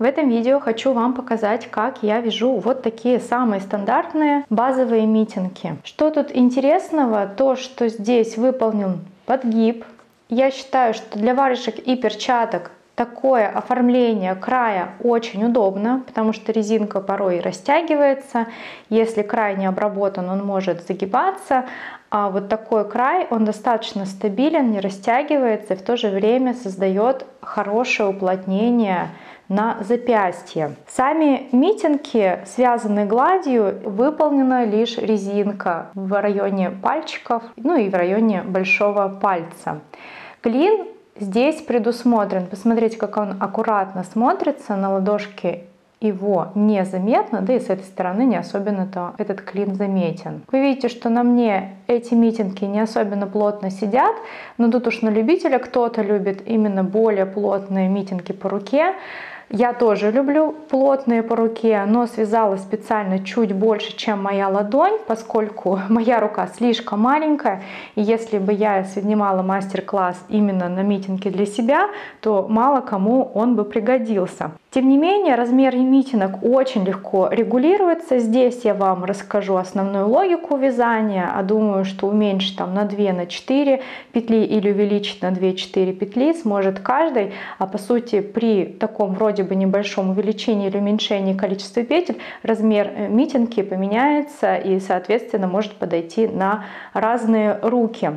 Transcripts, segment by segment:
В этом видео хочу вам показать, как я вяжу вот такие самые стандартные базовые митинги. Что тут интересного? То, что здесь выполнен подгиб. Я считаю, что для варежек и перчаток такое оформление края очень удобно, потому что резинка порой растягивается. Если край не обработан, он может загибаться. А вот такой край, он достаточно стабилен, не растягивается и в то же время создает хорошее уплотнение на запястье. Сами митинги связаны гладью, выполнена лишь резинка в районе пальчиков, ну и в районе большого пальца. Клин здесь предусмотрен. Посмотрите, как он аккуратно смотрится на ладошке. Его незаметно, да и с этой стороны не особенно-то этот клин заметен. Вы видите, что на мне эти митинги не особенно плотно сидят, но тут уж на любителя, кто-то любит именно более плотные митинги по руке. Я тоже люблю плотные по руке, но связала специально чуть больше, чем моя ладонь, поскольку моя рука слишком маленькая. И если бы я снимала мастер-класс именно на митинге для себя, то мало кому он бы пригодился. Тем не менее, размер митинг очень легко регулируется. Здесь я вам расскажу основную логику вязания, а думаю, что уменьшить там на 2, на 4 петли или увеличить на 2-4 петли сможет каждый. А по сути, при таком вроде бы небольшом увеличении или уменьшении количества петель, размер митинги поменяется и, соответственно, может подойти на разные руки.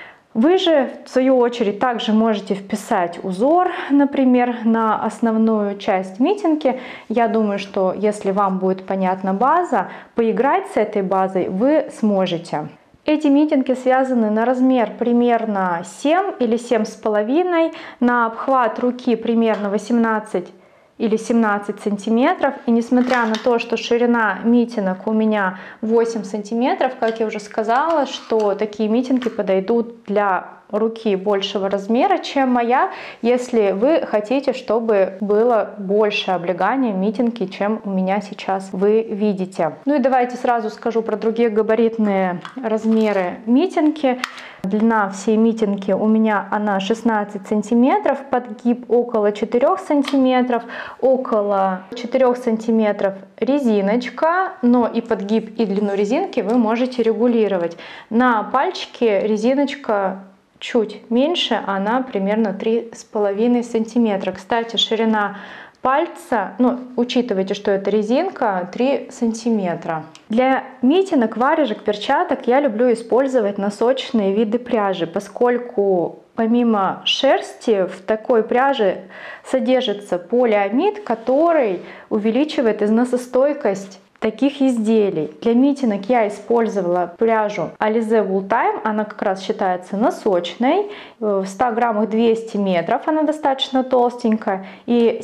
Вы же, в свою очередь, также можете вписать узор, например, на основную часть митинги. Я думаю, что если вам будет понятна база, поиграть с этой базой вы сможете. Эти митинги связаны на размер примерно 7 или 7,5, на обхват руки примерно 18 или 17 сантиметров. И несмотря на то, что ширина митинок у меня 8 сантиметров, как я уже сказала, что такие митинги подойдут для руки большего размера, чем моя, если вы хотите, чтобы было больше облегания митинги, чем у меня сейчас вы видите. Ну и давайте сразу скажу про другие габаритные размеры митинги. Длина всей митинги у меня она 16 сантиметров, подгиб около 4 сантиметров, около 4 сантиметров резиночка, но и подгиб, и длину резинки вы можете регулировать. На пальчике резиночка чуть меньше, она примерно 3,5 сантиметра. Кстати, ширина пальца, ну, учитывайте, что это резинка, 3 сантиметра. Для митинок, варежек, перчаток я люблю использовать носочные виды пряжи, поскольку помимо шерсти в такой пряже содержится полиамид, который увеличивает износостойкость таких изделий. Для митинок я использовала пряжу Alize Wool Time, она как раз считается носочной, в 100 граммах 200 метров, она достаточно толстенькая, и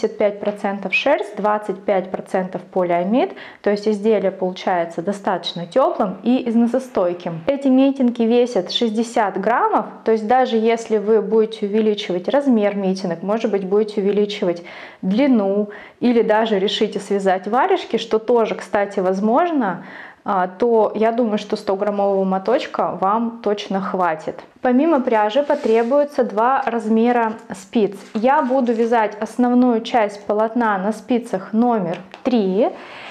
75% шерсть, 25% полиамид, то есть изделие получается достаточно теплым и износостойким. Эти митинги весят 60 граммов, то есть даже если вы будете увеличивать размер митинок, может быть, будете увеличивать длину или даже решите связать варежки, что тоже, кстати, возможно, то я думаю, что 100-граммового моточка вам точно хватит. Помимо пряжи потребуется 2 размера спиц. Я буду вязать основную часть полотна на спицах номер 3,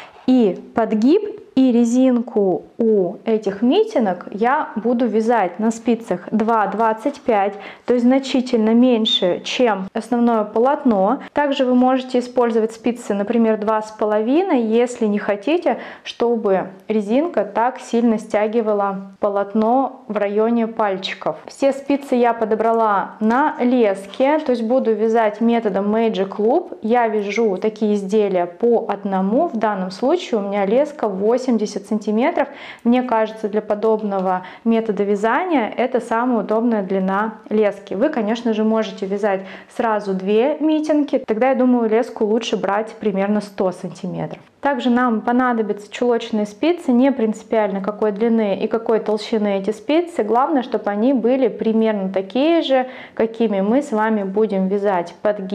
и подгиб и резинку у этих митинок я буду вязать на спицах 2,25, то есть значительно меньше, чем основное полотно. Также вы можете использовать спицы, например, 2,5, если не хотите, чтобы резинка так сильно стягивала полотно в районе пальчиков. Все спицы я подобрала на леске, то есть буду вязать методом Magic Loop. Я вяжу такие изделия по одному, в данном случае у меня леска 80 сантиметров. Мне кажется, для подобного метода вязания это самая удобная длина лески. Вы, конечно же, можете вязать сразу 2 митинги, тогда, я думаю, леску лучше брать примерно 100 сантиметров. Также нам понадобятся чулочные спицы, не принципиально какой длины и какой толщины эти спицы. Главное, чтобы они были примерно такие же, какими мы с вами будем вязать подгиб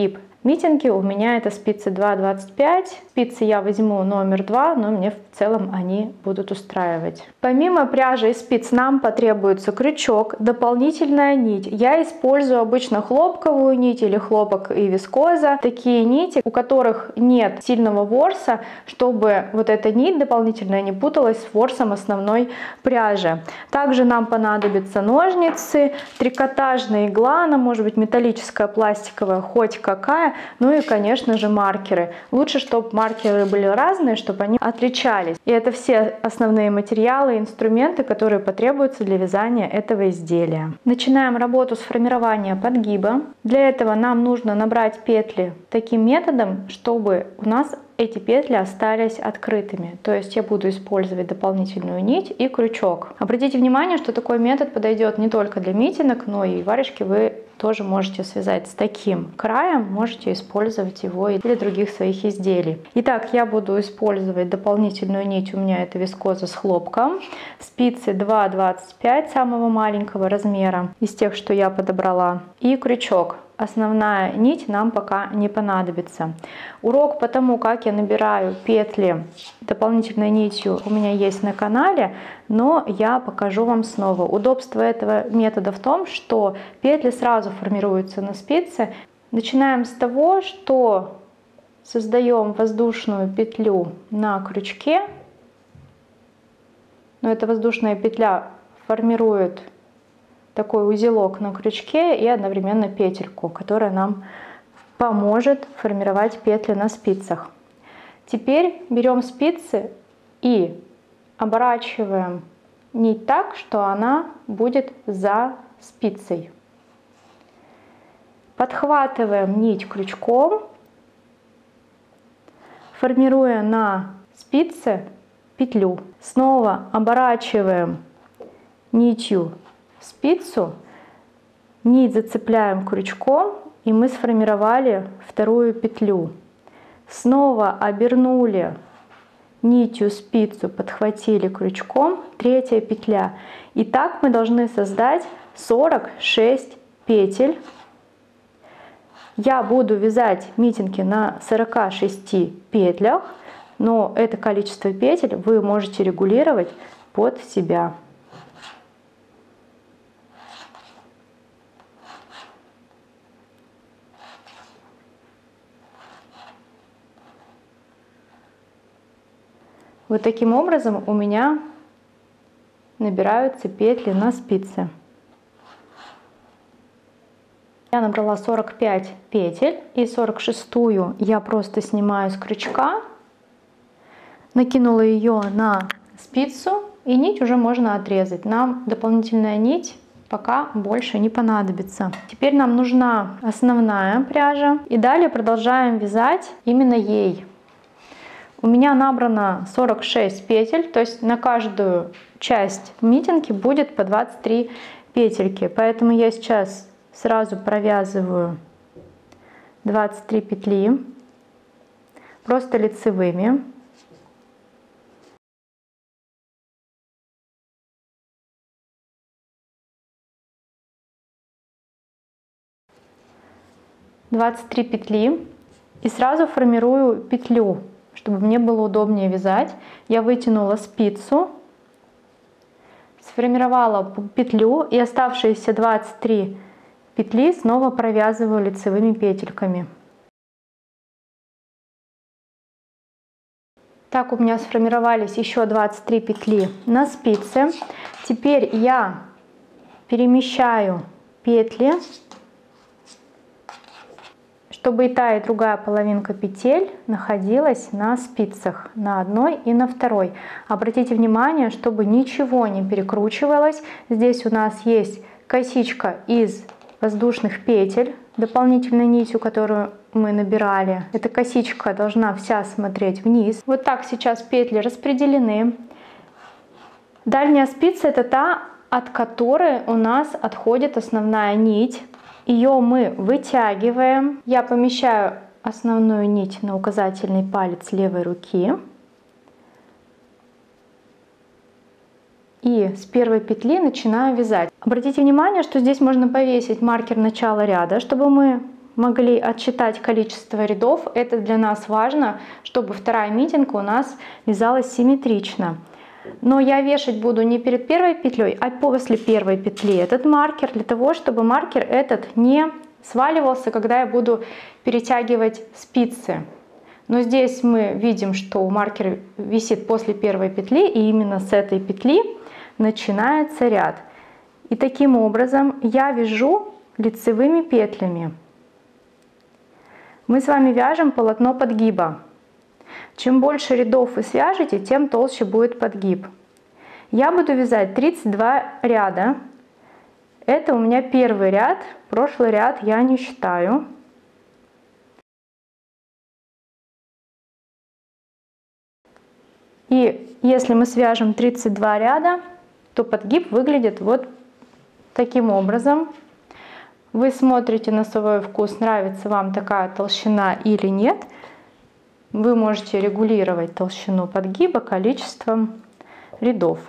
митинги у меня это спицы 2,25. Спицы я возьму номер 2, но мне в целом они будут устраивать. Помимо пряжи и спиц нам потребуется крючок, дополнительная нить. Я использую обычно хлопковую нить или хлопок и вискоза. Такие нити, у которых нет сильного ворса, чтобы вот эта нить дополнительная не путалась с ворсом основной пряжи. Также нам понадобятся ножницы, трикотажная игла, она может быть металлическая, пластиковая, хоть какая, ну и, конечно же, маркеры. Лучше, чтобы маркеры были разные, чтобы они отличались. И это все основные материалы, инструменты, которые потребуются для вязания этого изделия. Начинаем работу с формирования подгиба. Для этого нам нужно набрать петли таким методом, чтобы у нас эти петли остались открытыми. То есть я буду использовать дополнительную нить и крючок. Обратите внимание, что такой метод подойдет не только для митинок, но и варежки вы тоже можете связать с таким краем, можете использовать его и для других своих изделий. Итак, я буду использовать дополнительную нить, у меня это вискоза с хлопком, спицы 2,25 самого маленького размера из тех, что я подобрала, и крючок. Основная нить нам пока не понадобится. Урок по тому, как я набираю петли дополнительной нитью, у меня есть на канале, но я покажу вам снова. Удобство этого метода в том, что петли сразу формируются на спице. Начинаем с того, что создаем воздушную петлю на крючке, но эта воздушная петля формирует такой узелок на крючке и одновременно петельку, которая нам поможет формировать петли на спицах. Теперь берем спицы и оборачиваем нить так, что она будет за спицей. Подхватываем нить крючком, формируя на спице петлю. Снова оборачиваем нитью спицу, нить зацепляем крючком, и мы сформировали вторую петлю. Снова обернули нитью спицу, подхватили крючком, третья петля. И так мы должны создать 46 петель. Я буду вязать митинги на 46 петлях, но это количество петель вы можете регулировать под себя. Вот таким образом у меня набираются петли на спице. Я набрала 45 петель, и 46-ю я просто снимаю с крючка, накинула ее на спицу, и нить уже можно отрезать. Нам дополнительная нить пока больше не понадобится. Теперь нам нужна основная пряжа, и далее продолжаем вязать именно ей. У меня набрано 46 петель, то есть на каждую часть митинги будет по 23 петельки. Поэтому я сейчас сразу провязываю 23 петли просто лицевыми. Петли и сразу формирую петлю. Чтобы мне было удобнее вязать, я вытянула спицу, сформировала петлю, и оставшиеся 23 петли снова провязываю лицевыми петельками. Так у меня сформировались еще 23 петли на спице. Теперь я перемещаю петли, чтобы и та, и другая половинка петель находилась на спицах, на одной и на второй. Обратите внимание, чтобы ничего не перекручивалось. Здесь у нас есть косичка из воздушных петель, дополнительной нитью, которую мы набирали. Эта косичка должна вся смотреть вниз. Вот так сейчас петли распределены. Дальняя спица — это та, от которой у нас отходит основная нить. Ее мы вытягиваем. Я помещаю основную нить на указательный палец левой руки. И с первой петли начинаю вязать. Обратите внимание, что здесь можно повесить маркер начала ряда, чтобы мы могли отсчитать количество рядов. Это для нас важно, чтобы вторая митинга у нас вязалась симметрично. Но я вешать буду не перед первой петлей, а после первой петли этот маркер, для того, чтобы маркер этот не сваливался, когда я буду перетягивать спицы. Но здесь мы видим, что маркер висит после первой петли, и именно с этой петли начинается ряд. И таким образом я вяжу лицевыми петлями. Мы с вами вяжем полотно подгиба. Чем больше рядов вы свяжете, тем толще будет подгиб. Я буду вязать 32 ряда. Это у меня первый ряд, прошлый ряд я не считаю. И если мы свяжем 32 ряда, то подгиб выглядит вот таким образом. Вы смотрите на свой вкус, нравится вам такая толщина или нет. Вы можете регулировать толщину подгиба количеством рядов.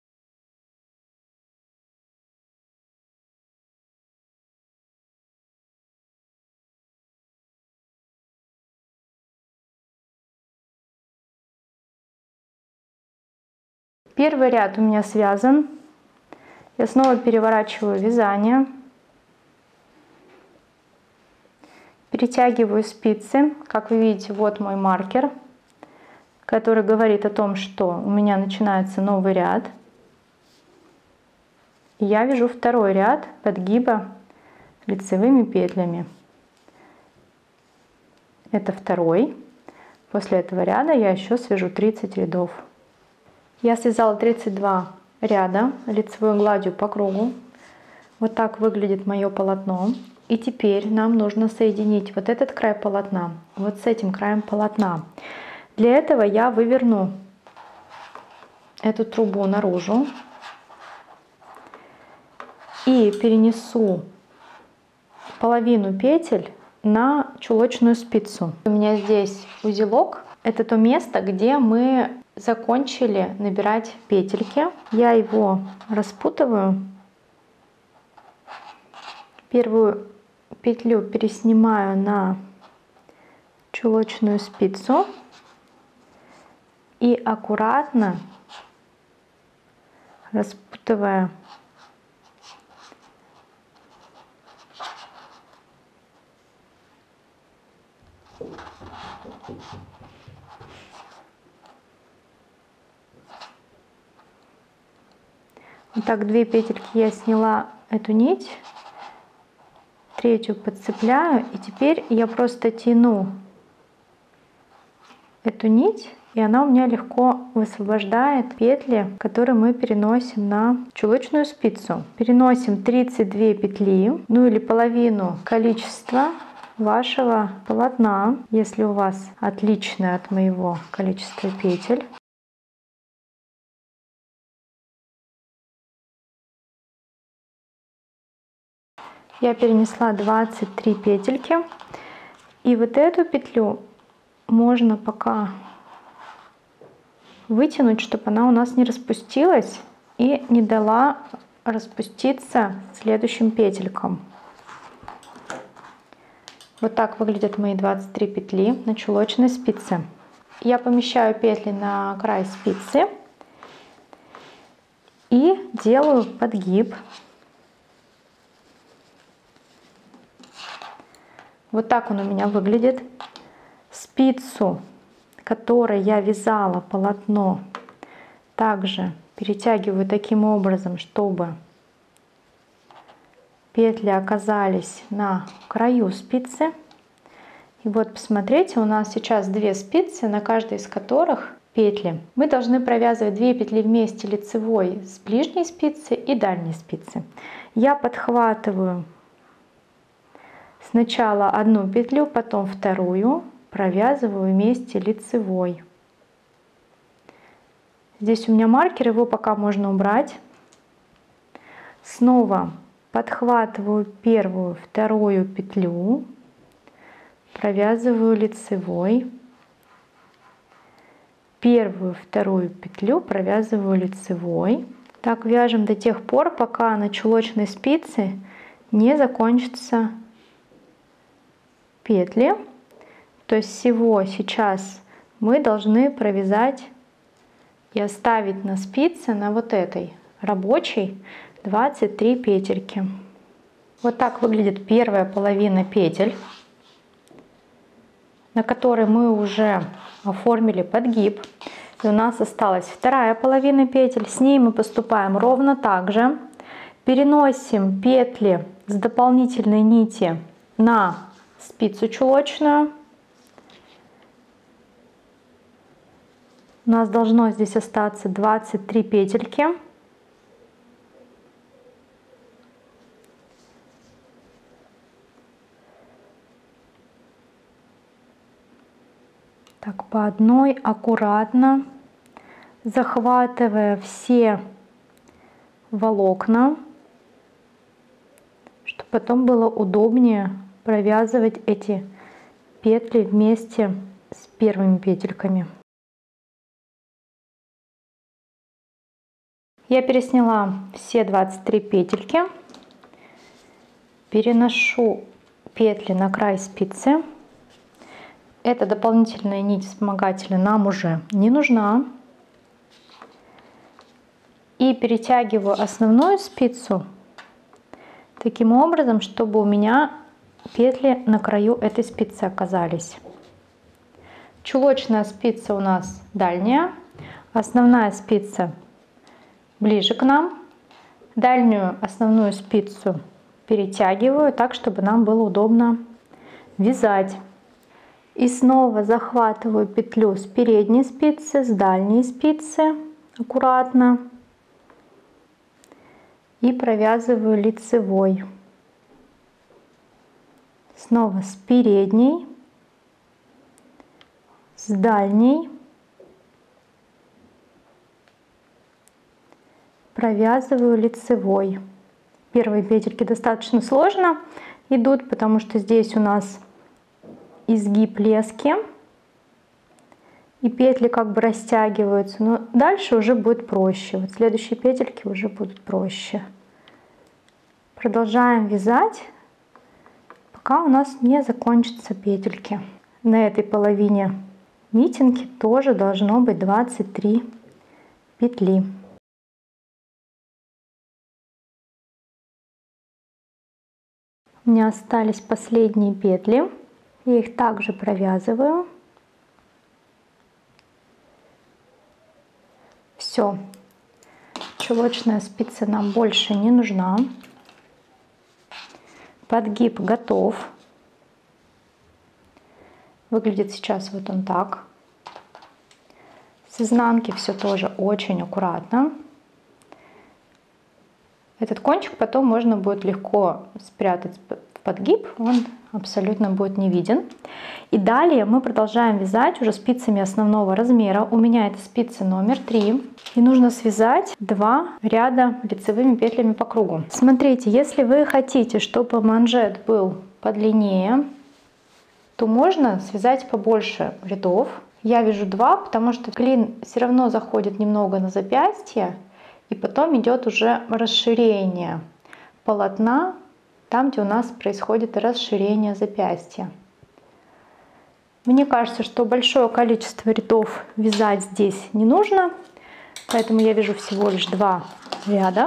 Первый ряд у меня связан. Я снова переворачиваю вязание. Перетягиваю спицы. Как вы видите, вот мой маркер, который говорит о том, что у меня начинается новый ряд. И я вяжу второй ряд подгиба лицевыми петлями. Это второй. После этого ряда я еще свяжу 30 рядов. Я связала 32 ряда лицевой гладью по кругу. Вот так выглядит мое полотно. И теперь нам нужно соединить вот этот край полотна вот с этим краем полотна. Для этого я выверну эту трубу наружу и перенесу половину петель на чулочную спицу. У меня здесь узелок. Это то место, где мы закончили набирать петельки. Я его распутываю. Первую петлю переснимаю на чулочную спицу и аккуратно распутывая вот так 2 петельки я сняла эту нить, третью подцепляю, и теперь я просто тяну эту нить, и она у меня легко высвобождает петли, которые мы переносим на чулочную спицу. Переносим 32 петли, ну или половину количества вашего полотна, если у вас отличное от моего количества петель. Я перенесла 23 петельки, и вот эту петлю можно пока вытянуть, чтобы она у нас не распустилась и не дала распуститься следующим петелькам. Вот так выглядят мои 23 петли на чулочной спице. Я помещаю петли на край спицы и делаю подгиб. Вот так он у меня выглядит. Спицу, которой я вязала полотно, также перетягиваю таким образом, чтобы петли оказались на краю спицы. И вот посмотрите, у нас сейчас 2 спицы, на каждой из которых петли. Мы должны провязывать 2 петли вместе лицевой с ближней спицы и дальней спицы. Я подхватываю сначала одну петлю, потом вторую, провязываю вместе лицевой. Здесь у меня маркер, его пока можно убрать. Снова подхватываю первую, вторую петлю, провязываю лицевой. Первую, вторую петлю провязываю лицевой. Так вяжем до тех пор, пока на чулочной спице не закончится петли. То есть всего сейчас мы должны провязать и оставить на спице, на вот этой рабочей, 23 петельки. Вот так выглядит первая половина петель, на которой мы уже оформили подгиб. И у нас осталась вторая половина петель. С ней мы поступаем ровно так же. Переносим петли с дополнительной нити на спицу чулочную. У нас должно здесь остаться 23 петельки. Так, по одной аккуратно, захватывая все волокна, чтобы потом было удобнее провязывать эти петли вместе с первыми петельками. Я пересняла все 23 петельки, переношу петли на край спицы. Эта дополнительная нить вспомогательная нам уже не нужна. И перетягиваю основную спицу таким образом, чтобы у меня петли на краю этой спицы оказались. Чулочная спица у нас дальняя, основная спица ближе к нам. Дальнюю основную спицу перетягиваю так, чтобы нам было удобно вязать. И снова захватываю петлю с передней спицы, с дальней спицы аккуратно и провязываю лицевой. Снова с передней, с дальней провязываю лицевой. Первые петельки достаточно сложно идут, потому что здесь у нас изгиб лески и петли как бы растягиваются, но дальше уже будет проще. Вот следующие петельки уже будут проще. Продолжаем вязать, пока у нас не закончатся петельки. На этой половине митинги тоже должно быть 23 петли. У меня остались последние петли. Я их также провязываю. Все. Чулочная спица нам больше не нужна. Подгиб готов. Выглядит сейчас вот он так. С изнанки все тоже очень аккуратно. Этот кончик потом можно будет легко спрятать в подгиб, он абсолютно будет не виден. И далее мы продолжаем вязать уже спицами основного размера. У меня это спица номер 3. И нужно связать 2 ряда лицевыми петлями по кругу. Смотрите, если вы хотите, чтобы манжет был подлиннее, то можно связать побольше рядов. Я вяжу 2, потому что клин все равно заходит немного на запястье. И потом идет уже расширение полотна, там, где у нас происходит расширение запястья. Мне кажется, что большое количество рядов вязать здесь не нужно, поэтому я вяжу всего лишь 2 ряда.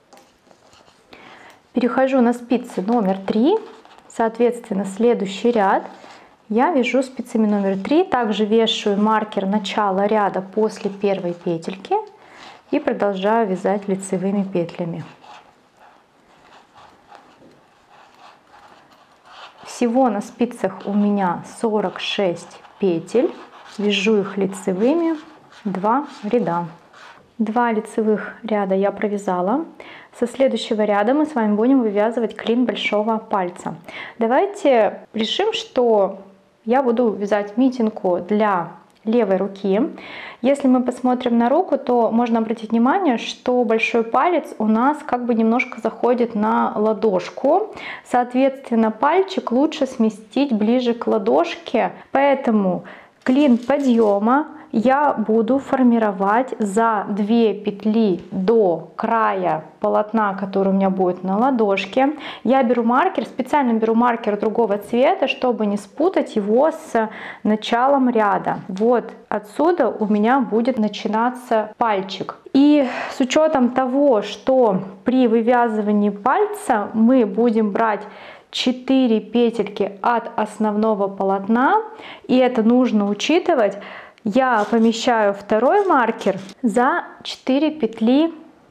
Перехожу на спицы номер 3, соответственно, следующий ряд я вяжу спицами номер 3, также вешаю маркер начала ряда после первой петельки. И продолжаю вязать лицевыми петлями. Всего на спицах у меня 46 петель. Вяжу их лицевыми 2 ряда. 2 лицевых ряда я провязала. Со следующего ряда мы с вами будем вывязывать клин большого пальца. Давайте решим, что я буду вязать митинку для левой руки. Если мы посмотрим на руку, то можно обратить внимание, что большой палец у нас как бы немножко заходит на ладошку. Соответственно, пальчик лучше сместить ближе к ладошке. Поэтому Клин подъема я буду формировать за 2 петли до края полотна, который у меня будет на ладошке. Я беру маркер, специально беру маркер другого цвета, чтобы не спутать его с началом ряда. Вот отсюда у меня будет начинаться пальчик. И с учетом того, что при вывязывании пальца мы будем брать 4 петельки от основного полотна, и это нужно учитывать, я помещаю второй маркер за 4 петли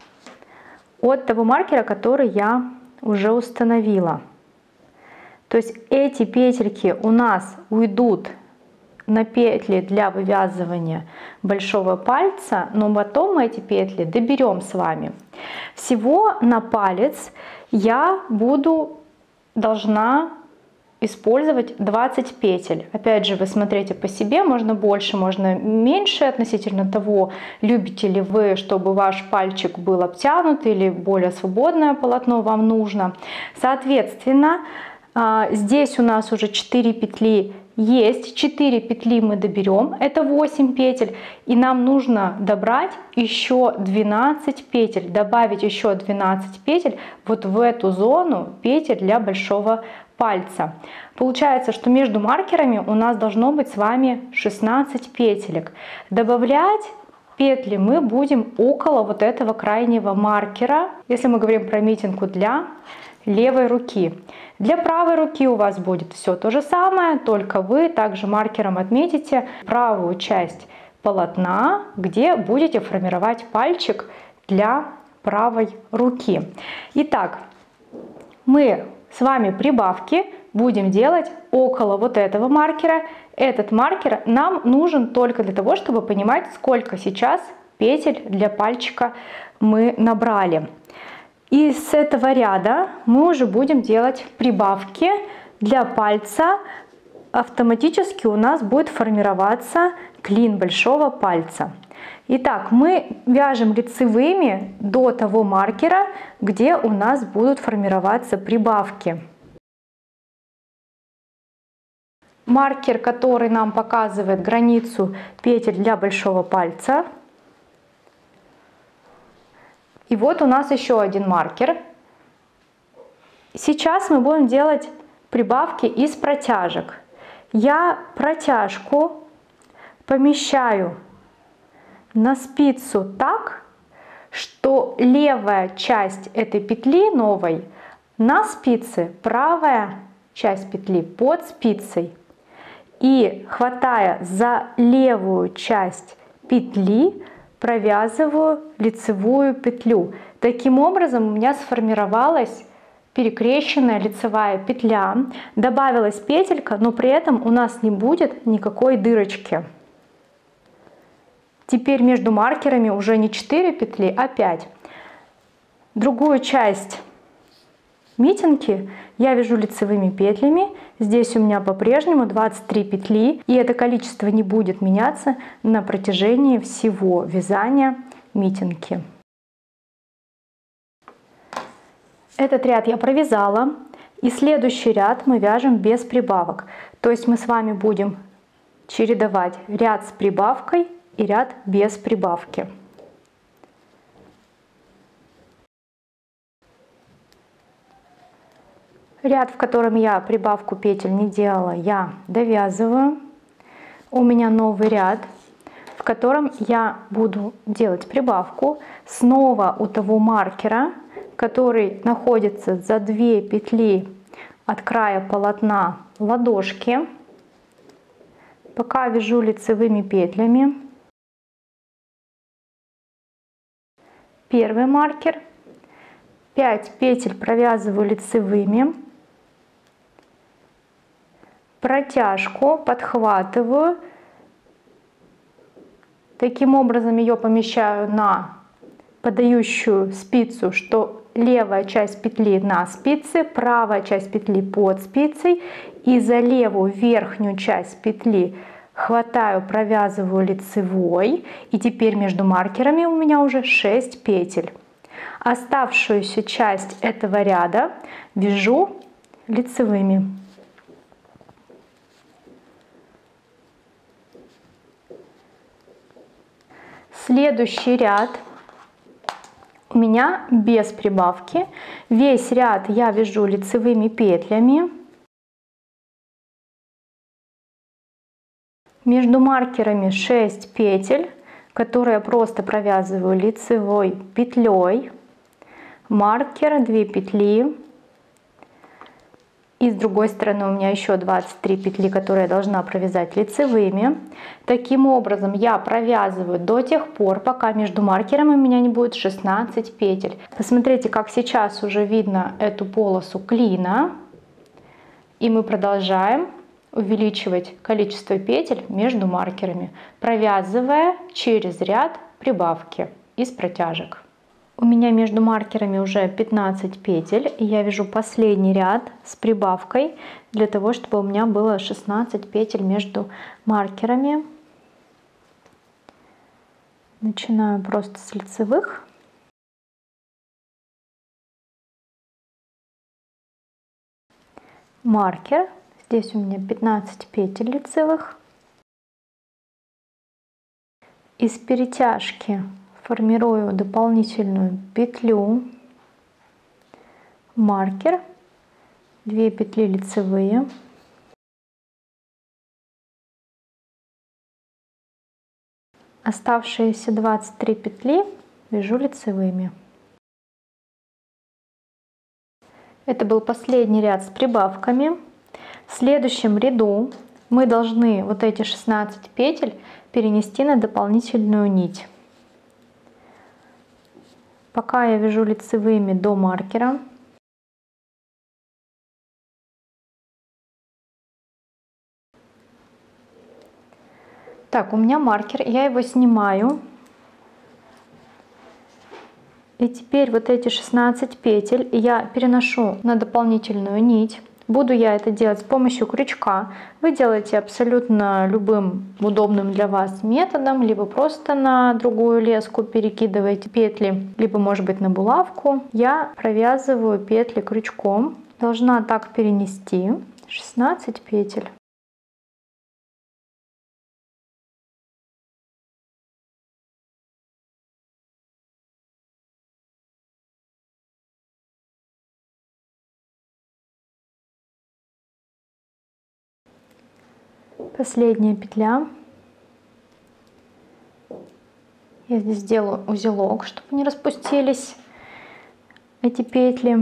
от того маркера, который я уже установила. То есть эти петельки у нас уйдут на петли для вывязывания большого пальца, но потом мы эти петли доберем с вами. Всего на палец я должна использовать 20 петель. Опять же, вы смотрите по себе, можно больше, можно меньше, относительно того, любите ли вы, чтобы ваш пальчик был обтянут или более свободное полотно вам нужно. Соответственно, здесь у нас уже 4 петли есть, 4 петли мы доберем, это 8 петель, и нам нужно добрать еще 12 петель, добавить еще 12 петель вот в эту зону петель для большого пальца. Получается, что между маркерами у нас должно быть с вами 16 петелек. Добавлять петли мы будем около вот этого крайнего маркера, если мы говорим про митинку для левой руки. Для правой руки у вас будет все то же самое, только вы также маркером отметите правую часть полотна, где будете формировать пальчик для правой руки. Итак, мы с вами прибавки будем делать около вот этого маркера. Этот маркер нам нужен только для того, чтобы понимать, сколько сейчас петель для пальчика мы набрали. И с этого ряда мы уже будем делать прибавки для пальца. Автоматически у нас будет формироваться клин большого пальца. Итак, мы вяжем лицевыми до того маркера, где у нас будут формироваться прибавки. Маркер, который нам показывает границу петель для большого пальца. И вот у нас еще один маркер. Сейчас мы будем делать прибавки из протяжек. Я протяжку помещаю на спицу так, что левая часть этой петли новой на спице, правая часть петли под спицей. И хватая за левую часть петли, провязываю лицевую петлю. Таким образом у меня сформировалась перекрещенная лицевая петля, добавилась петелька, но при этом у нас не будет никакой дырочки. Теперь между маркерами уже не 4 петли, а 5. Другую часть митинки я вяжу лицевыми петлями. Здесь у меня по-прежнему 23 петли, и это количество не будет меняться на протяжении всего вязания митинки. Этот ряд я провязала, и следующий ряд мы вяжем без прибавок. То есть мы с вами будем чередовать ряд с прибавкой и ряд без прибавки. Ряд, в котором я прибавку петель не делала, я довязываю. У меня новый ряд, в котором я буду делать прибавку снова у того маркера, который находится за 2 петли от края полотна ладошки. Пока вяжу лицевыми петлями. Первый маркер. 5 петель провязываю лицевыми. Протяжку подхватываю. Таким образом ее помещаю на подающую спицу, что левая часть петли на спице, правая часть петли под спицей. И за левую верхнюю часть петли хватаю, провязываю лицевой. И теперь между маркерами у меня уже 6 петель. Оставшуюся часть этого ряда вяжу лицевыми. Следующий ряд у меня без прибавки. Весь ряд я вяжу лицевыми петлями. Между маркерами 6 петель, которые я просто провязываю лицевой петлей. Маркер, 2 петли. И с другой стороны у меня еще 23 петли, которые я должна провязать лицевыми. Таким образом я провязываю до тех пор, пока между маркерами у меня не будет 16 петель. Посмотрите, как сейчас уже видно эту полосу клина. И мы продолжаем увеличивать количество петель между маркерами, провязывая через ряд прибавки из протяжек. У меня между маркерами уже 15 петель, и я вяжу последний ряд с прибавкой для того, чтобы у меня было 16 петель между маркерами. Начинаю просто с лицевых. Маркер. Здесь у меня 15 петель лицевых. Из перетяжки формирую дополнительную петлю, маркер, 2 петли лицевые, оставшиеся 23 петли вяжу лицевыми. Это был последний ряд с прибавками. В следующем ряду мы должны вот эти 16 петель перенести на дополнительную нить. Пока я вяжу лицевыми до маркера. Так, у меня маркер, я его снимаю. И теперь вот эти 16 петель я переношу на дополнительную нить. Буду я это делать с помощью крючка. Вы делаете абсолютно любым удобным для вас методом, либо просто на другую леску перекидываете петли, либо может быть на булавку. Я провязываю петли крючком. Должна так перенести 16 петель. Последняя петля. Я здесь сделаю узелок, чтобы не распустились эти петли.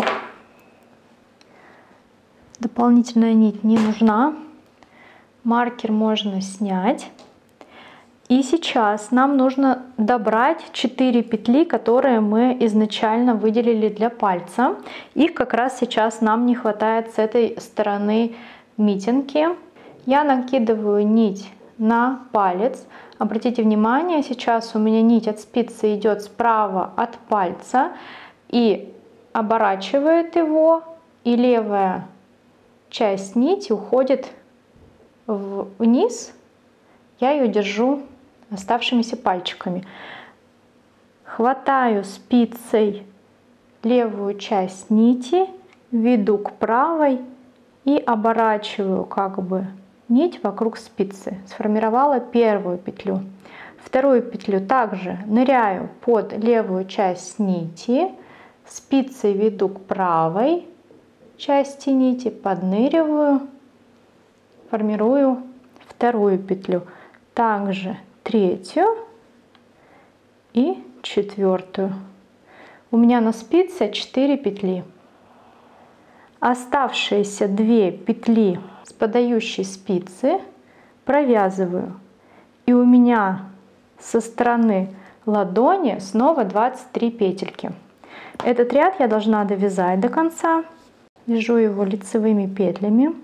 Дополнительная нить не нужна. Маркер можно снять. И сейчас нам нужно добрать 4 петли, которые мы изначально выделили для пальца. Их как раз сейчас нам не хватает с этой стороны митинги. Я накидываю нить на палец. Обратите внимание, сейчас у меня нить от спицы идет справа от пальца и оборачивает его, и левая часть нити уходит вниз. Я ее держу оставшимися пальчиками. Хватаю спицей левую часть нити, веду к правой и оборачиваю как бы нить вокруг спицы. Сформировала первую петлю. Вторую петлю также ныряю под левую часть нити, спицей веду к правой части нити, подныриваю, формирую вторую петлю. Также третью и четвертую. У меня на спице 4 петли. Оставшиеся 2 петли с подающей спицы провязываю. И у меня со стороны ладони снова 23 петельки. Этот ряд я должна довязать до конца. Вяжу его лицевыми петлями.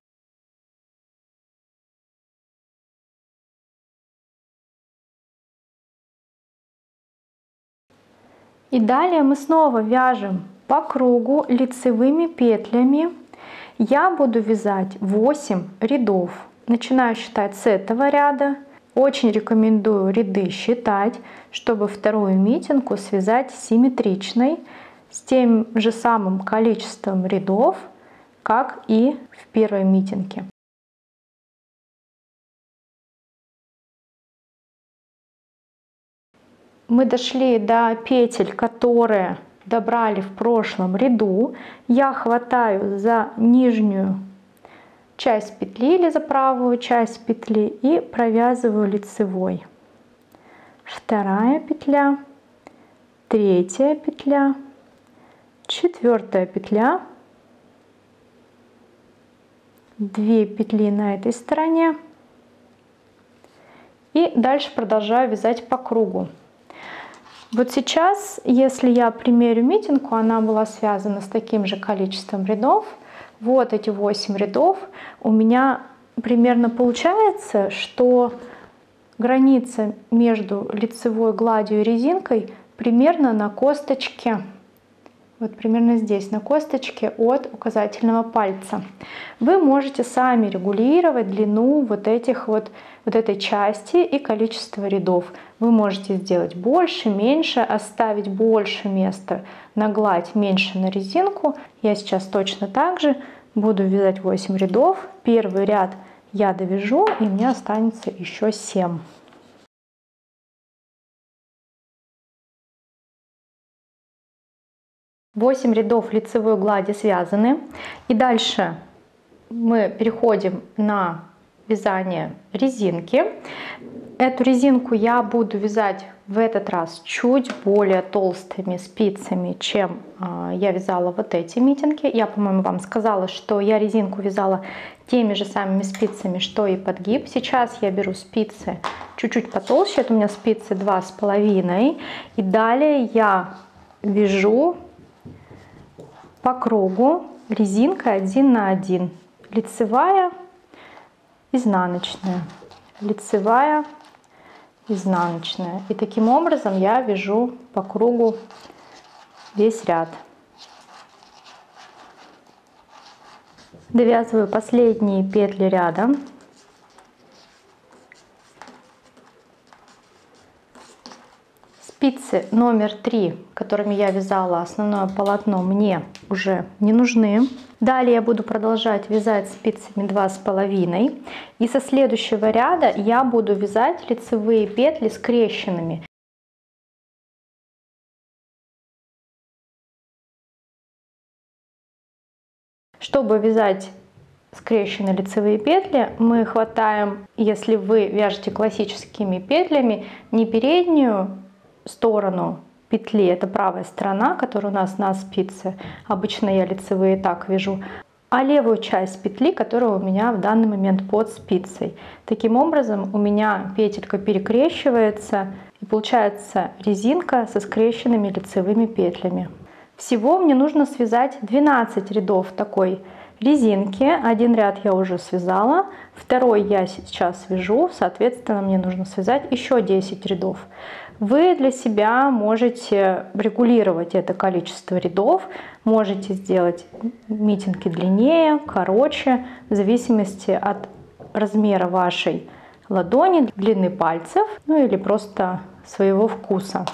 И далее мы снова вяжем по кругу лицевыми петлями. Я буду вязать 8 рядов. Начинаю считать с этого ряда. Очень рекомендую ряды считать, чтобы вторую митинку связать симметричной, с тем же самым количеством рядов, как и в первой митинге. мы дошли до петель, которые добрали в прошлом ряду. Я хватаю за нижнюю часть петли или за правую часть петли и провязываю лицевой. Вторая петля, третья петля, четвертая петля, 2 петли на этой стороне. И дальше продолжаю вязать по кругу. Вот сейчас, если я примерю митинку, она была связана с таким же количеством рядов. Вот эти 8 рядов. У меня примерно получается, что граница между лицевой гладью и резинкой примерно на косточке. Вот примерно здесь, на косточке от указательного пальца. Вы можете сами регулировать длину вот этой части и количество рядов. Вы можете сделать больше, меньше, оставить больше места на гладь, меньше на резинку. Я сейчас точно так же буду вязать 8 рядов. Первый ряд я довяжу, и мне останется еще 7. Восемь рядов лицевой глади связаны. И дальше мы переходим на вязание резинки. Эту резинку я буду вязать в этот раз чуть более толстыми спицами, чем я вязала вот эти митинги. Я, по-моему, вам сказала, что я резинку вязала теми же самыми спицами, что и подгиб. Сейчас я беру спицы чуть-чуть потолще. Это у меня спицы 2,5. И далее я вяжу по кругу резинкой 1 на 1. Лицевая, изнаночная, лицевая, изнаночная. И таким образом я вяжу по кругу весь ряд. Довязываю последние петли ряда. Спицы номер 3, которыми я вязала основное полотно, мне уже не нужны. Далее я буду продолжать вязать спицами 2,5. И со следующего ряда я буду вязать лицевые петли скрещенными. Чтобы вязать скрещенные лицевые петли, мы хватаем, если вы вяжете классическими петлями, не переднюю сторону петли, это правая сторона, которая у нас на спице, обычно я лицевые так вяжу, а левую часть петли, которая у меня в данный момент под спицей. Таким образом у меня петелька перекрещивается и получается резинка со скрещенными лицевыми петлями. Всего мне нужно связать 12 рядов такой резинки. Один ряд я уже связала, второй я сейчас вяжу, соответственно мне нужно связать еще 10 рядов. Вы для себя можете регулировать это количество рядов, можете сделать митинги длиннее, короче, в зависимости от размера вашей ладони, длины пальцев, ну или просто своего вкуса.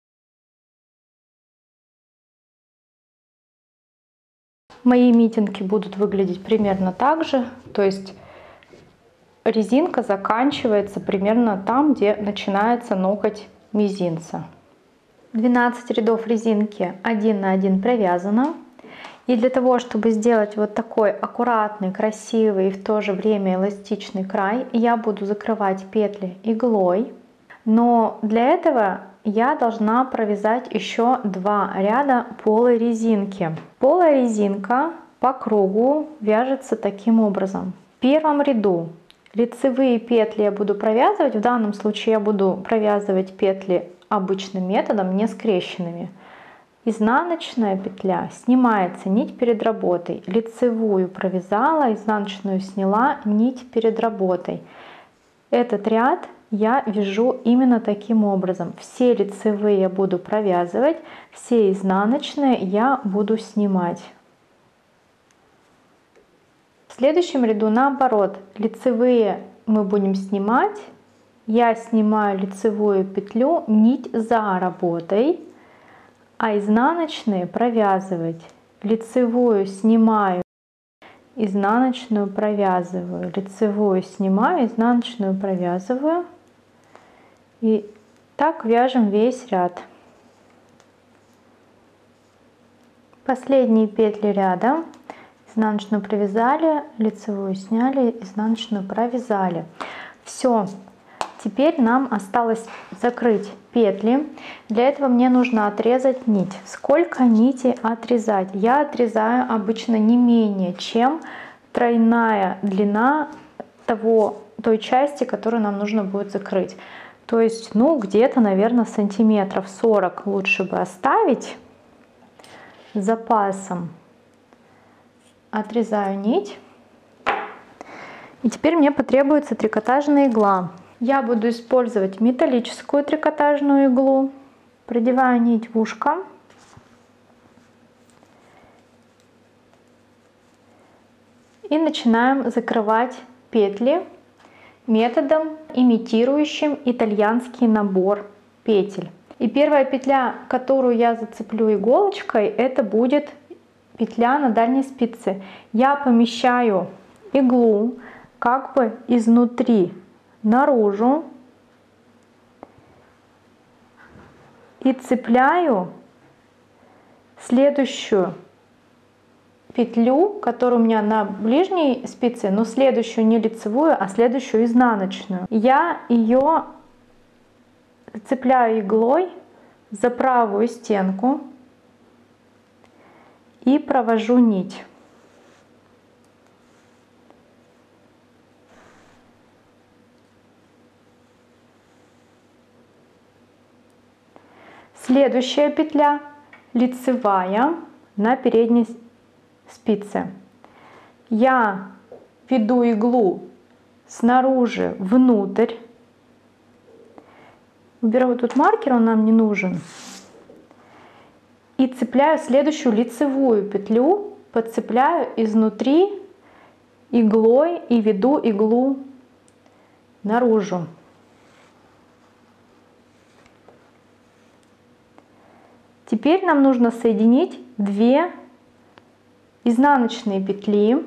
Мои митинги будут выглядеть примерно так же, то есть резинка заканчивается примерно там, где начинается ноготь мизинца. 12 рядов резинки 1 на 1 провязано. И для того, чтобы сделать вот такой аккуратный, красивый и в то же время эластичный край, я буду закрывать петли иглой. Но для этого я должна провязать еще 2 ряда полой резинки. Полая резинка по кругу вяжется таким образом. В первом ряду лицевые петли я буду провязывать. В данном случае я буду провязывать петли обычным методом, не скрещенными. Изнаночная петля, снимается нить перед работой. Лицевую провязала, изнаночную сняла, нить перед работой. Этот ряд я вяжу именно таким образом. Все лицевые я буду провязывать, все изнаночные я буду снимать. В следующем ряду наоборот, лицевые мы будем снимать. Я снимаю лицевую петлю, нить за работой, а изнаночные провязывать. Лицевую снимаю, изнаночную провязываю, лицевую снимаю, изнаночную провязываю. И Так вяжем весь ряд. Последние петли ряда. Изнаночную провязали, лицевую сняли, изнаночную провязали. Все. Теперь нам осталось закрыть петли. Для этого мне нужно отрезать нить. Сколько нитей отрезать? Я отрезаю обычно не менее чем тройная длина той части, которую нам нужно будет закрыть. То есть, ну, где-то, наверное, сантиметров 40 лучше бы оставить с запасом. Отрезаю нить. И теперь мне потребуется трикотажная игла. Я буду использовать металлическую трикотажную иглу. Продеваю нить в ушко. И начинаем закрывать петли методом, имитирующим итальянский набор петель. И первая петля, которую я зацеплю иголочкой, это будет петля на дальней спице. Я помещаю иглу как бы изнутри наружу и цепляю следующую петлю, которая у меня на ближней спице, но следующую не лицевую, а следующую изнаночную. Я ее цепляю иглой за правую стенку и провожу нить. Следующая петля лицевая на передней спице. Я веду иглу снаружи внутрь. Уберу тут маркер, он нам не нужен. И цепляю следующую лицевую петлю, подцепляю изнутри иглой и веду иглу наружу. Теперь нам нужно соединить 2 изнаночные петли.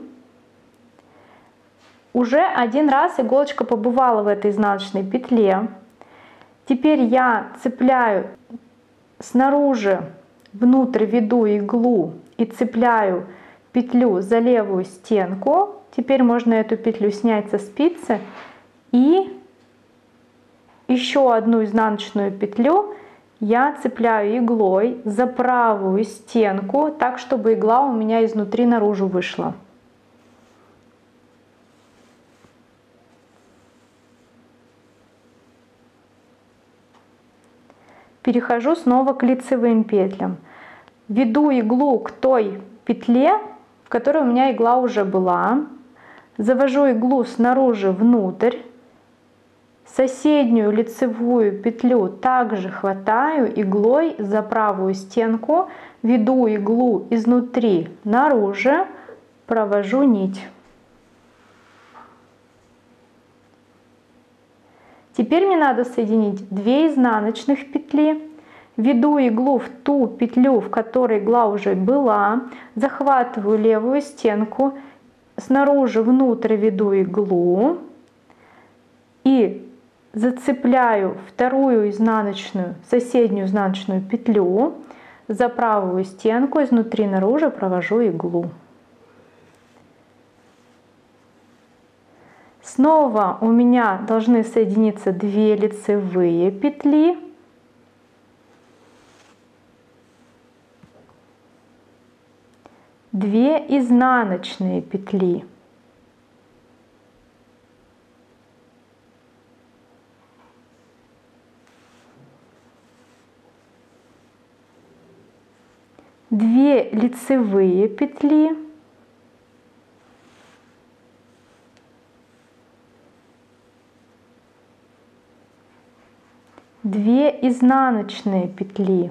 Уже один раз иголочка побывала в этой изнаночной петле. Теперь я цепляю снаружи внутрь, веду иглу и цепляю петлю за левую стенку. Теперь можно эту петлю снять со спицы и еще одну изнаночную петлю я цепляю иглой за правую стенку, так чтобы игла у меня изнутри наружу вышла. Перехожу снова к лицевым петлям. Веду иглу к той петле, в которой у меня игла уже была. Завожу иглу снаружи внутрь. Соседнюю лицевую петлю также хватаю иглой за правую стенку, веду иглу изнутри наружу, провожу нить. Теперь мне надо соединить 2 изнаночных петли, веду иглу в ту петлю, в которой игла уже была, захватываю левую стенку, снаружи внутрь веду иглу и зацепляю вторую изнаночную, соседнюю изнаночную петлю за правую стенку, изнутри наружу провожу иглу. Снова у меня должны соединиться 2 лицевые петли. Две изнаночные петли. Две лицевые петли, две изнаночные петли,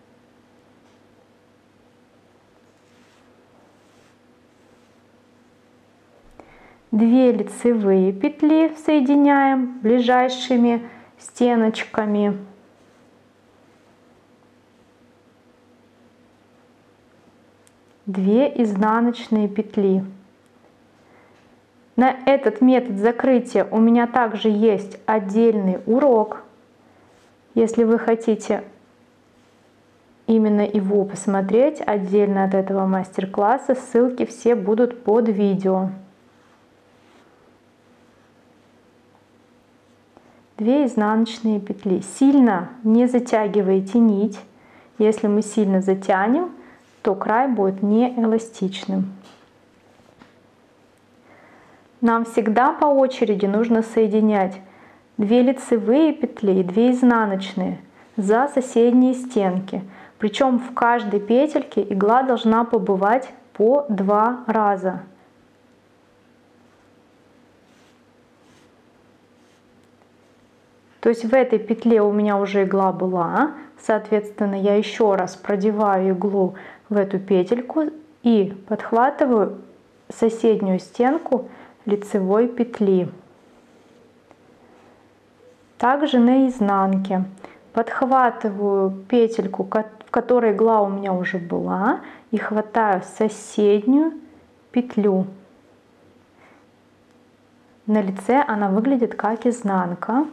две лицевые петли соединяем ближайшими стеночками. Две изнаночные петли. На этот метод закрытия у меня также есть отдельный урок. Если вы хотите именно его посмотреть отдельно от этого мастер-класса, ссылки все будут под видео. 2 изнаночные петли. Сильно не затягивайте нить. Если мы сильно затянем, то край будет не эластичным. Нам всегда по очереди нужно соединять 2 лицевые петли и 2 изнаночные за соседние стенки. Причем в каждой петельке игла должна побывать по 2 раза. То есть в этой петле у меня уже игла была, соответственно, я еще раз продеваю иглу в эту петельку и подхватываю соседнюю стенку лицевой петли. Также на изнанке подхватываю петельку, в которой игла у меня уже была, и хватаю соседнюю петлю. На лице она выглядит как изнанка.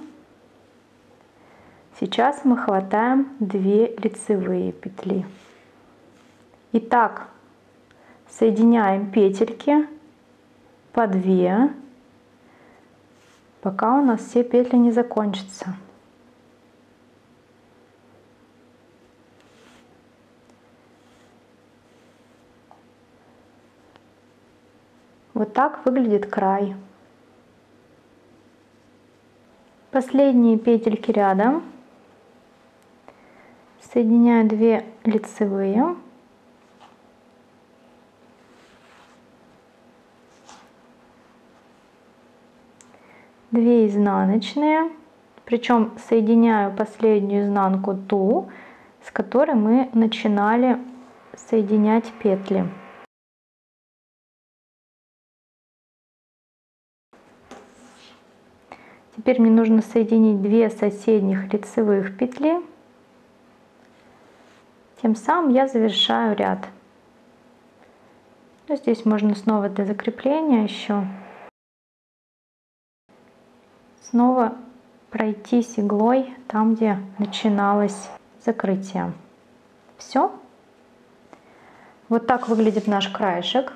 Сейчас мы хватаем 2 лицевые петли. Итак, соединяем петельки по 2, пока у нас все петли не закончатся. Вот так выглядит край. Последние петельки рядом. Соединяю 2 лицевые. Две изнаночные, причем соединяю последнюю изнанку, ту, с которой мы начинали соединять петли. Теперь мне нужно соединить 2 соседних лицевых петли. Тем самым я завершаю ряд. Но здесь можно снова для закрепления еще снова пройтись иглой там, где начиналось закрытие. Все. Вот так выглядит наш краешек.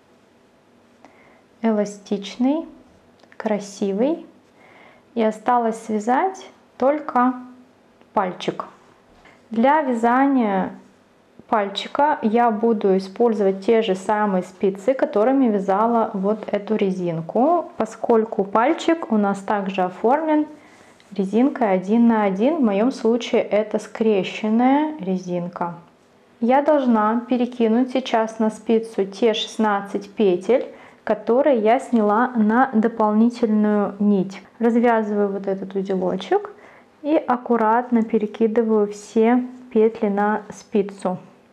Эластичный, красивый. И осталось связать только пальчик. Для вязания пальчика я буду использовать те же самые спицы, которыми вязала вот эту резинку, поскольку пальчик у нас также оформлен резинкой 1 на 1. В моем случае это скрещенная резинка. Я должна перекинуть сейчас на спицу те 16 петель, которые я сняла на дополнительную нить. Развязываю вот этот узелочек и аккуратно перекидываю все петли на спицу.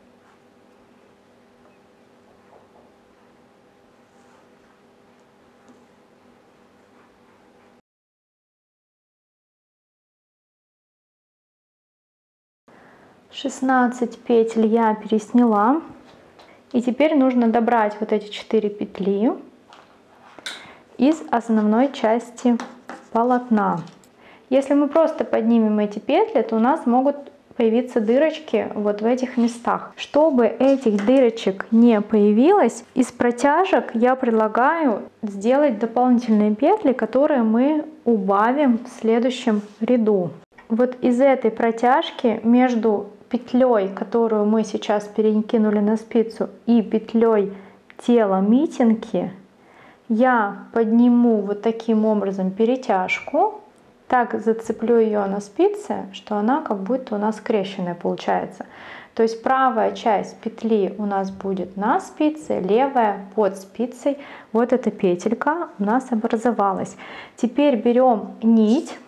«16 петель я пересняла, и теперь нужно добрать вот эти 4 петли из основной части полотна. Если мы просто поднимем эти петли, то у нас могут появиться дырочки вот в этих местах. Чтобы этих дырочек не появилось, из протяжек я предлагаю сделать дополнительные петли, которые мы убавим в следующем ряду. Вот из этой протяжки между петлей, которую мы сейчас перекинули на спицу, и петлей тела митинги я подниму вот таким образом перетяжку, так зацеплю ее на спице, что она как будто у нас скрещенная получается. То есть правая часть петли у нас будет на спице, левая под спицей. Вот эта петелька у нас образовалась. Теперь берем нить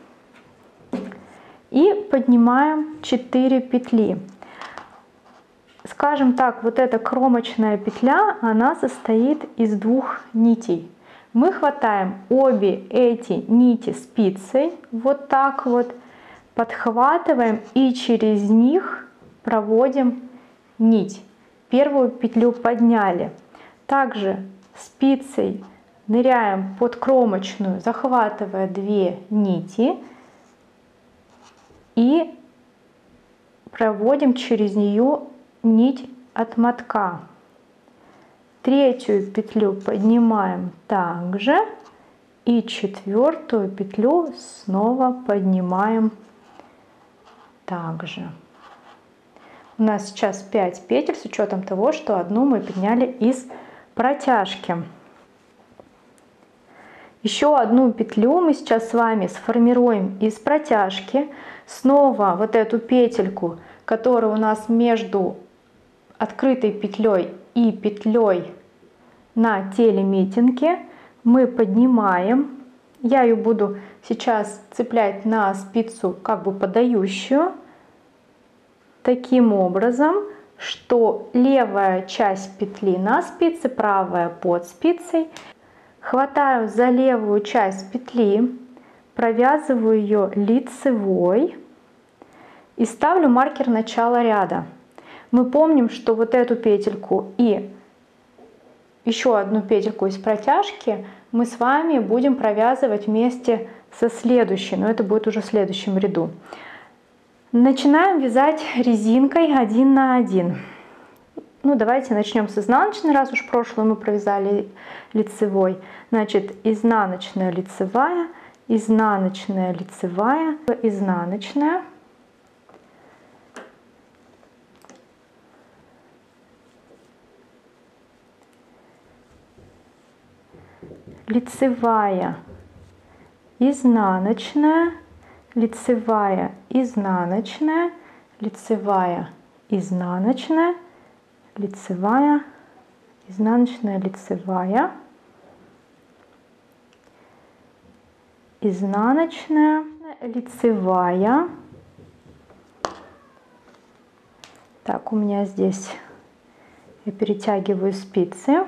и поднимаем 4 петли. Скажем так, вот эта кромочная петля, она состоит из 2 нитей. Мы хватаем обе эти нити спицей, вот так вот, подхватываем и через них проводим нить. Первую петлю подняли. Также спицей ныряем под кромочную, захватывая 2 нити. и проводим через нее нить от мотка. Третью петлю поднимаем также и четвертую петлю снова поднимаем также. У нас сейчас 5 петель с учетом того, что одну мы подняли из протяжки. Еще одну петлю мы сейчас с вами сформируем из протяжки. Снова вот эту петельку, которая у нас между открытой петлей и петлей на теле митинги, мы поднимаем. Я ее буду сейчас цеплять на спицу как бы подающую, таким образом, что левая часть петли на спице, правая под спицей. Хватаю за левую часть петли, провязываю ее лицевой и ставлю маркер начала ряда. Мы помним, что вот эту петельку и еще одну петельку из протяжки мы с вами будем провязывать вместе со следующей, но это будет уже в следующем ряду. Начинаем вязать резинкой 1 на 1. Ну, давайте начнем с изнаночной, раз уж прошлую мы провязали лицевой. Значит, изнаночная, лицевая, изнаночная, лицевая, изнаночная. Лицевая, изнаночная, лицевая, изнаночная, лицевая, изнаночная, лицевая, изнаночная, лицевая, изнаночная, лицевая. Так, у меня здесь я перетягиваю спицы.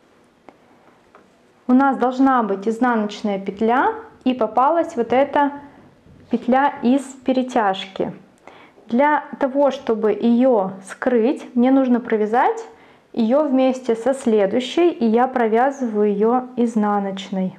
У нас должна быть изнаночная петля и попалась вот эта петля из перетяжки. Для того, чтобы ее скрыть, мне нужно провязать ее вместе со следующей, и я провязываю ее изнаночной.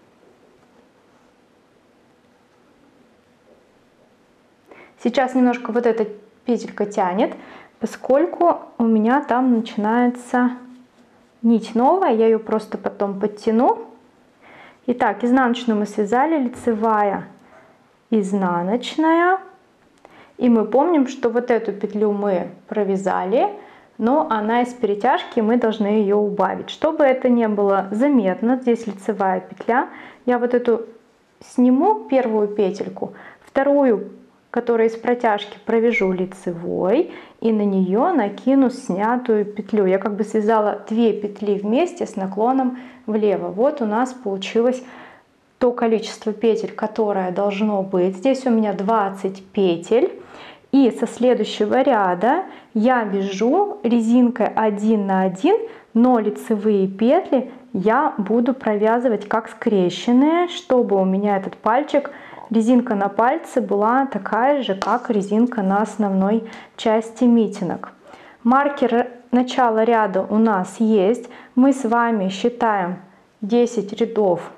Сейчас немножко вот эта петелька тянет, поскольку у меня там начинается нить новая, я ее просто потом подтяну. Итак, изнаночную мы связали, лицевая, изнаночная. И мы помним, что вот эту петлю мы провязали, но она из перетяжки, мы должны ее убавить. Чтобы это не было заметно, здесь лицевая петля, я вот эту сниму, первую петельку, вторую, которая из протяжки, провяжу лицевой и на нее накину снятую петлю. Я как бы связала 2 петли вместе с наклоном влево. Вот у нас получилось то количество петель, которое должно быть. Здесь у меня 20 петель. И со следующего ряда я вяжу резинкой 1 на 1, но лицевые петли я буду провязывать как скрещенные, чтобы у меня этот пальчик, резинка на пальце была такая же, как резинка на основной части митинок. Маркер начала ряда у нас есть. Мы с вами считаем 10 рядов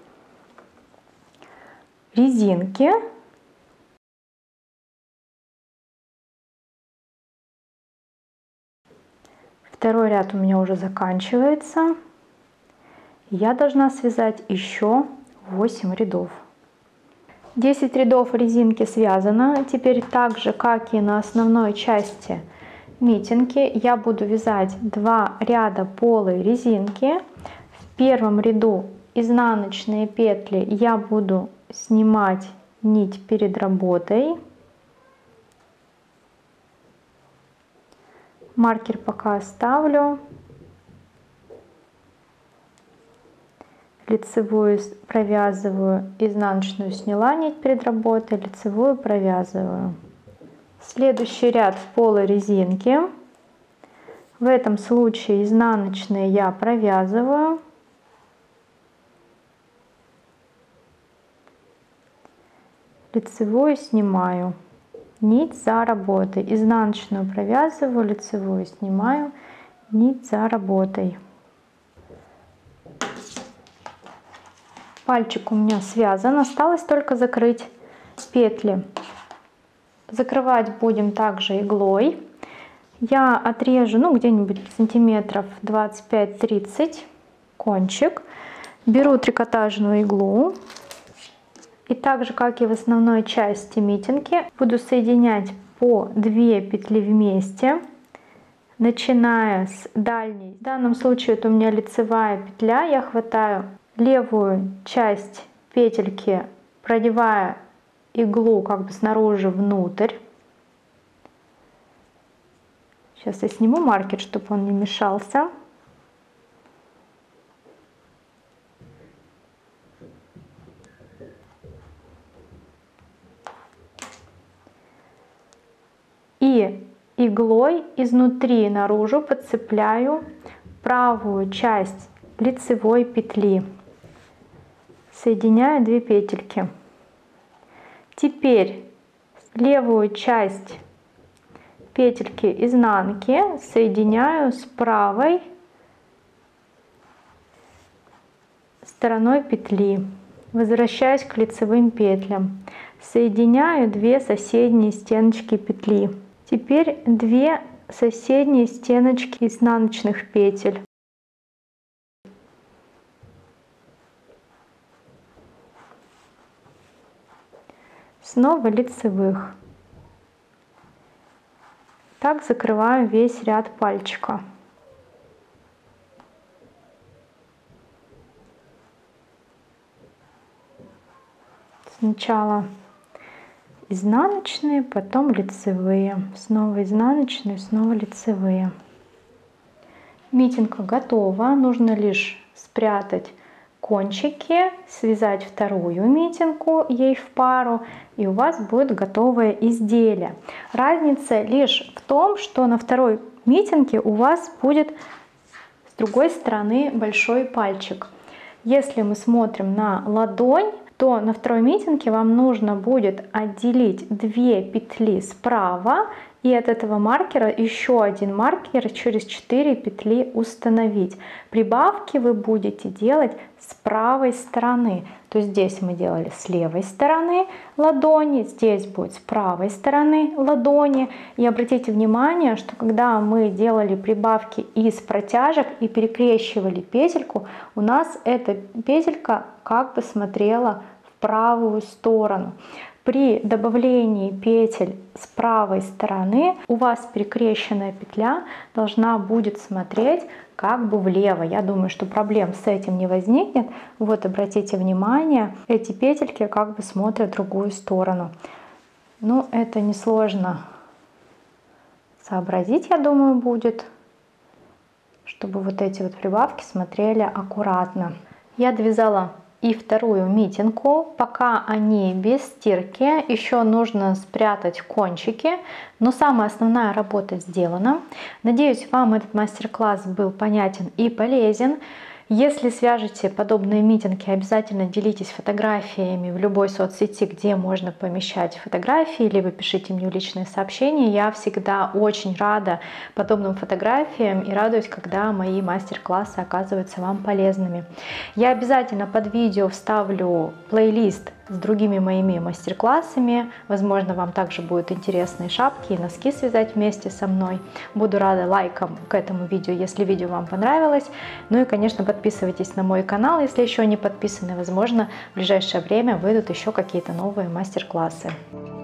резинки. Второй ряд у меня уже заканчивается. Я должна связать еще 8 рядов. 10 рядов резинки связано. Теперь так же, как и на основной части митинги, я буду вязать 2 ряда полой резинки. В первом ряду изнаночные петли я буду снимать нить перед работой. Маркер пока оставлю. Лицевую провязываю, изнаночную сняла нить перед работой, лицевую провязываю. Следующий ряд в полой резинке. В этом случае изнаночные я провязываю. Лицевую снимаю. Нить за работой. Изнаночную провязываю, лицевую снимаю, нить за работой. Пальчик у меня связан, осталось только закрыть петли Закрывать будем также иглой. Я отрежу, ну, где-нибудь сантиметров 25-30 кончик. Беру трикотажную иглу. И так же, как и в основной части митинги, буду соединять по 2 петли вместе, начиная с дальней. В данном случае это у меня лицевая петля. Я хватаю левую часть петельки, продевая иглу как бы снаружи внутрь. Сейчас я сниму маркер, чтобы он не мешался. И иглой изнутри наружу подцепляю правую часть лицевой петли. Соединяю 2 петельки. Теперь левую часть петельки изнанки соединяю с правой стороной петли. Возвращаюсь к лицевым петлям. Соединяю 2 соседние стеночки петли. Теперь 2 соседние стеночки изнаночных петель. Снова лицевых. Так закрываю весь ряд пальчика. Сначала изнаночные, потом лицевые. Снова изнаночные, снова лицевые. Митинга готова. Нужно лишь спрятать кончики, связать вторую митинку ей в пару, и у вас будет готовое изделие. Разница лишь в том, что на второй митинге у вас будет с другой стороны большой пальчик. Если мы смотрим на ладонь, то на второй митинге вам нужно будет отделить 2 петли справа и от этого маркера еще один маркер через 4 петли установить. Прибавки вы будете делать с правой стороны. То есть здесь мы делали с левой стороны ладони, здесь будет с правой стороны ладони. И обратите внимание, что когда мы делали прибавки из протяжек и перекрещивали петельку, у нас эта петелька как бы смотрела в правую сторону. При добавлении петель с правой стороны у вас перекрещенная петля должна будет смотреть как бы влево. Я думаю, что проблем с этим не возникнет. Вот обратите внимание, эти петельки как бы смотрят в другую сторону. Ну, это несложно сообразить, я думаю, будет, чтобы вот эти вот прибавки смотрели аккуратно. Я довязала и вторую митинку. Пока они без стирки, еще нужно спрятать кончики, но самая основная работа сделана. Надеюсь, вам этот мастер-класс был понятен и полезен. Если свяжете подобные митинги, обязательно делитесь фотографиями в любой соцсети, где можно помещать фотографии, либо пишите мне личные сообщения. Я всегда очень рада подобным фотографиям и радуюсь, когда мои мастер-классы оказываются вам полезными. Я обязательно под видео вставлю плейлист с другими моими мастер-классами. Возможно, вам также будут интересные шапки и носки связать вместе со мной. Буду рада лайкам к этому видео, если видео вам понравилось. Ну и, конечно, подписывайтесь на мой канал, если еще не подписаны. Возможно, в ближайшее время выйдут еще какие-то новые мастер-классы.